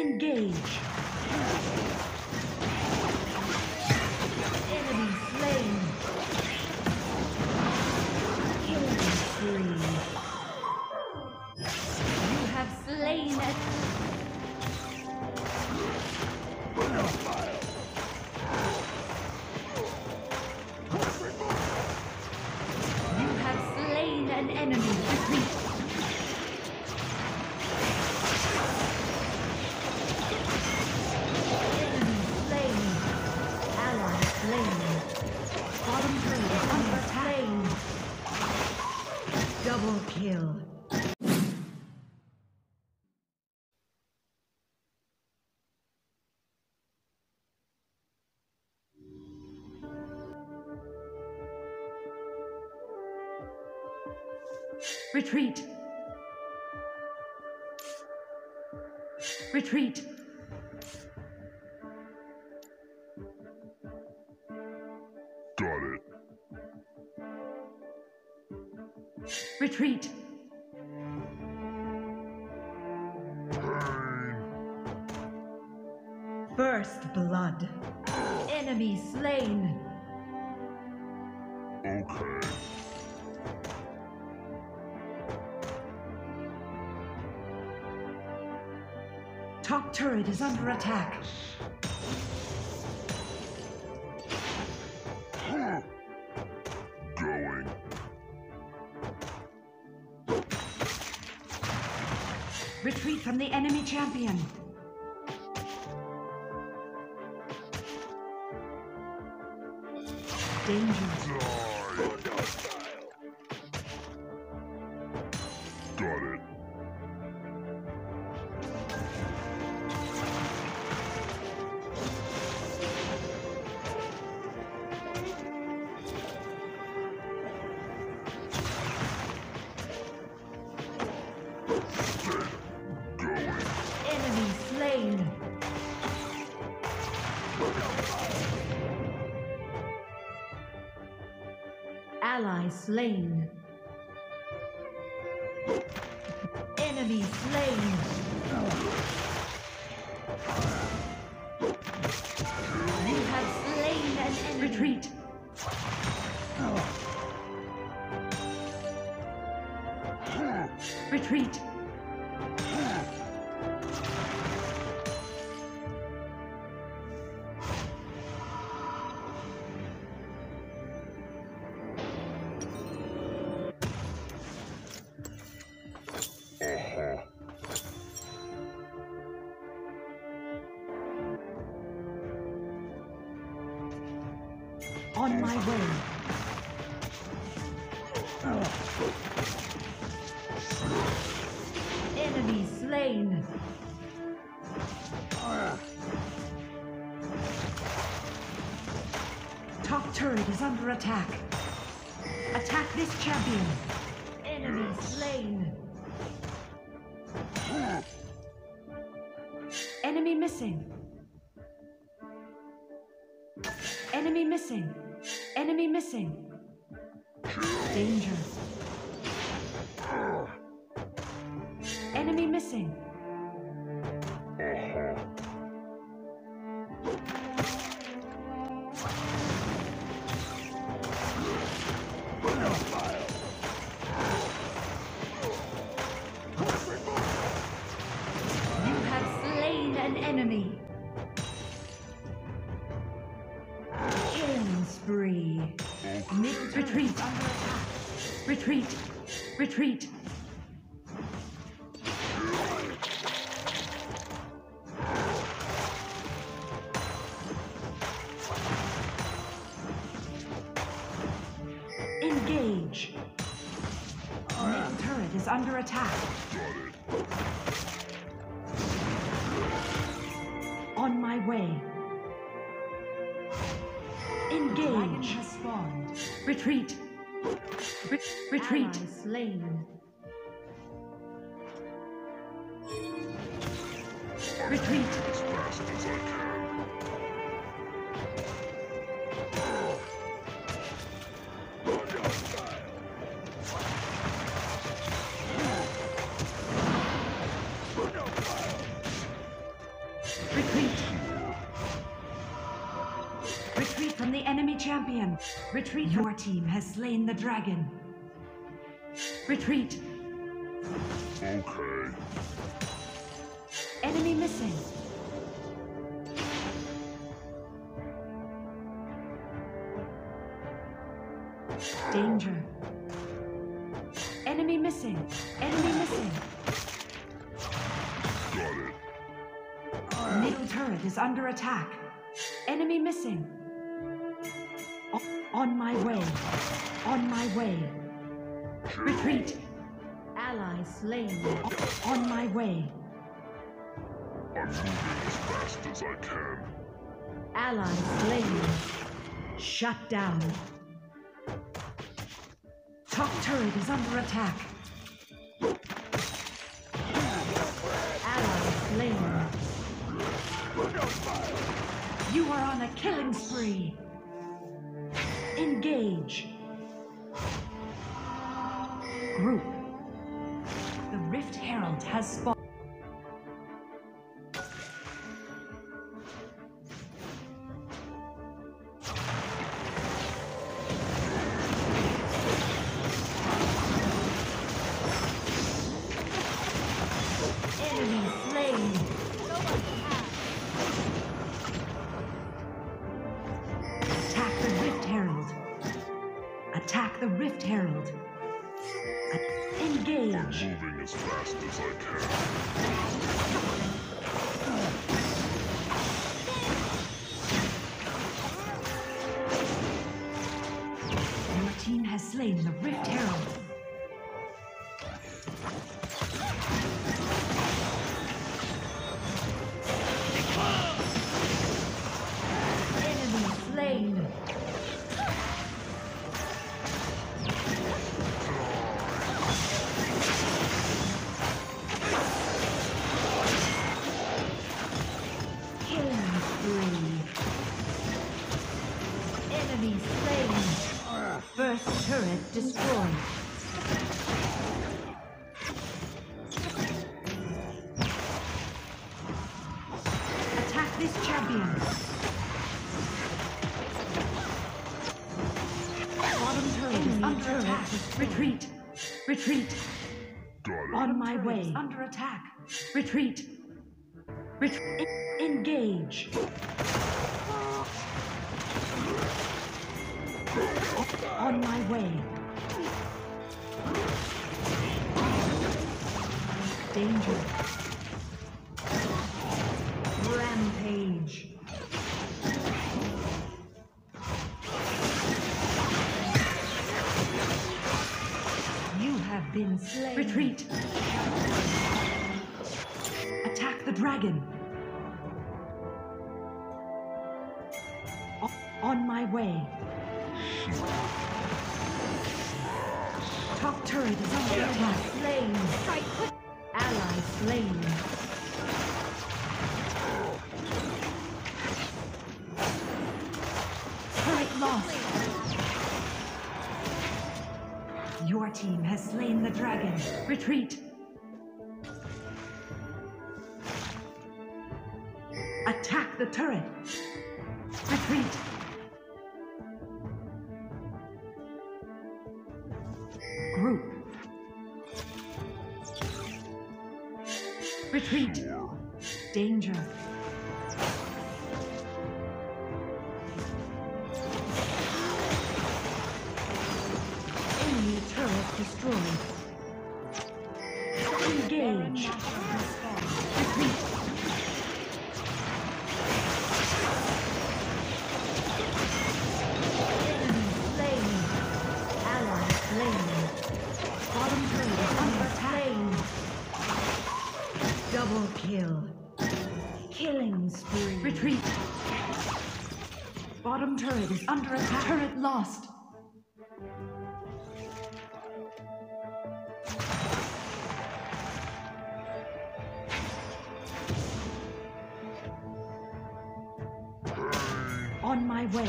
Engage. Enemy slain. Killing spree. You have slain it. You have slain an enemy. Retreat. Double kill. Retreat. Retreat. Got it. Retreat. First blood. Enemy slain. Okay. Top turret is under attack. Going. Retreat from the enemy champion. Danger. Got it. Enemy slain. Ally slain. Enemy slain. You have slain an enemy. Retreat. Retreat. On my way. Enemy slain. Top turret is under attack. Attack this champion. Enemy slain. Enemy missing. Enemy missing. Enemy missing. Danger. Enemy missing. You have slain an enemy. Killing spree. Retreat. Retreat. Retreat. Engage. Middle turret is under attack. On my way. Engage. Has spawned. Retreat. Retreat. Ally slain. Retreat. As fast as I can. Retreat. Retreat from the enemy champion. Retreat. Your team has slain the dragon. Retreat. Okay. Enemy missing. Danger. Enemy missing. Enemy missing. Got it. Middle turret is under attack. Enemy missing. On my way. On my way. Retreat. Ally slain. On my way. I'm moving as fast as I can. Ally slain. Shut down. Top turret is under attack. Ally slain. You are on a killing spree. Engage. Group. The Rift Herald has spawned. Enemy slain. Attack the Rift Herald. Attack the Rift Herald. Engage. Moving as fast as I can. Your team has slain the Rift Herald. Enemy slain. Killing spree. Enemy slain. First turret destroyed. Attack this champion. Bottom turret is under attack. Retreat. Retreat. Got it. On my way. Under attack. Retreat. Engage. On my way. Danger. Rampage. You have been slain. Retreat. Attack the dragon. On my way. Top turret is under attack. Slain. Ally slain. Turret lost. Your team has slain the dragon. Retreat. Attack the turret. Retreat. Group. Retreat. Danger. Enemy turret destroyed. Engage. Retreat. Enemy slain. Ally slain. Bottom turret is under attack. Double kill. Killing spree. Retreat. Bottom turret is under attack. Turret lost. On my way.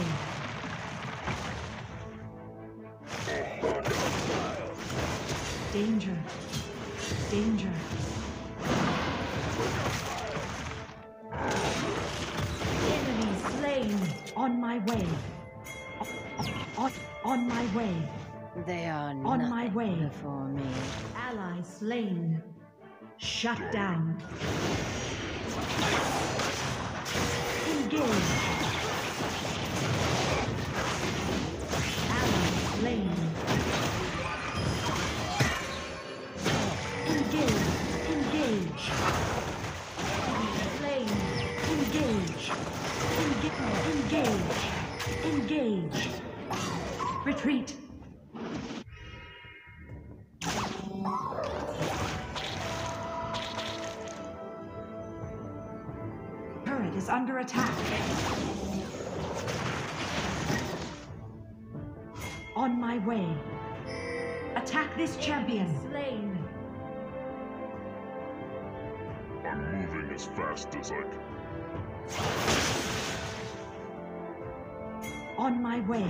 Danger. Danger. On my way. On my way. They are On my nothing way. before me. Ally slain. Shut down. Engage. Ally slain. Engage. Engage. Slain. Engage. Engage. Engage. Retreat. Turret is under attack. On my way. Attack this champion. Slain. I'm moving as fast as I can. On my way.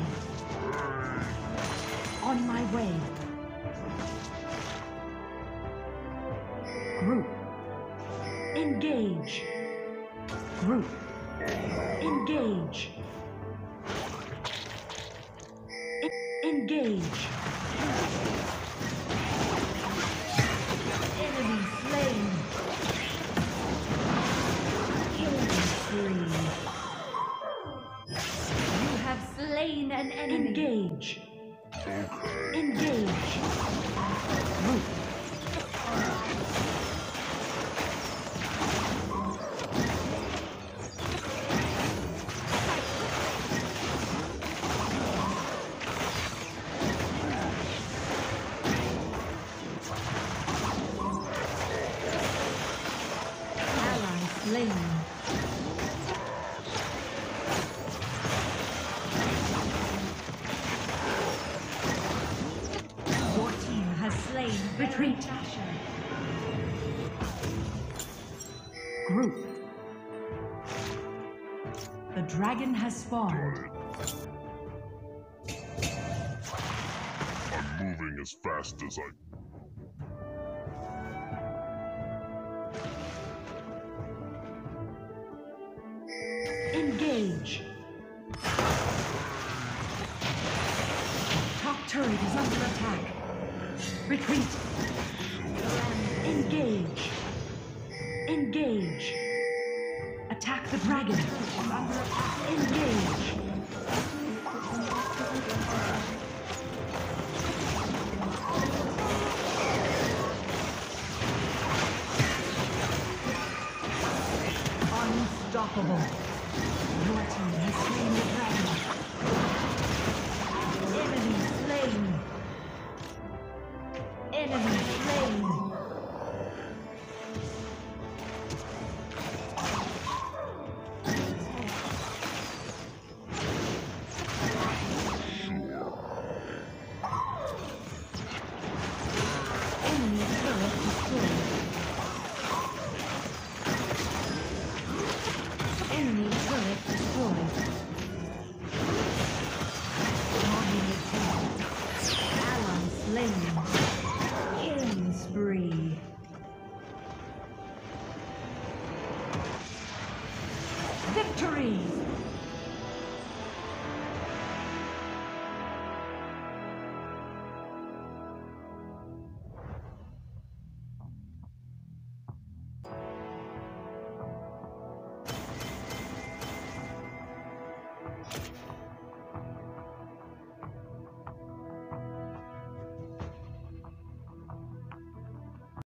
On my way. Group. Engage. Group. Engage. Engage. Enemy slain. Killing spree. You have slain an enemy. Engage. Engage. Group. Slain. Your team has slain. Retreat. Group. The dragon has spawned. I'm moving as fast as I can. Engage. Top turret is under attack. Retreat. Engage. Engage. Attack the dragon. Under attack. Engage. Unstoppable. Your team has slain the dragon. Enemy slain. Enemy slain. Enemy turret destroyed. Enemy turret destroyed. Dominating. Ally slain. Killing spree. Victory!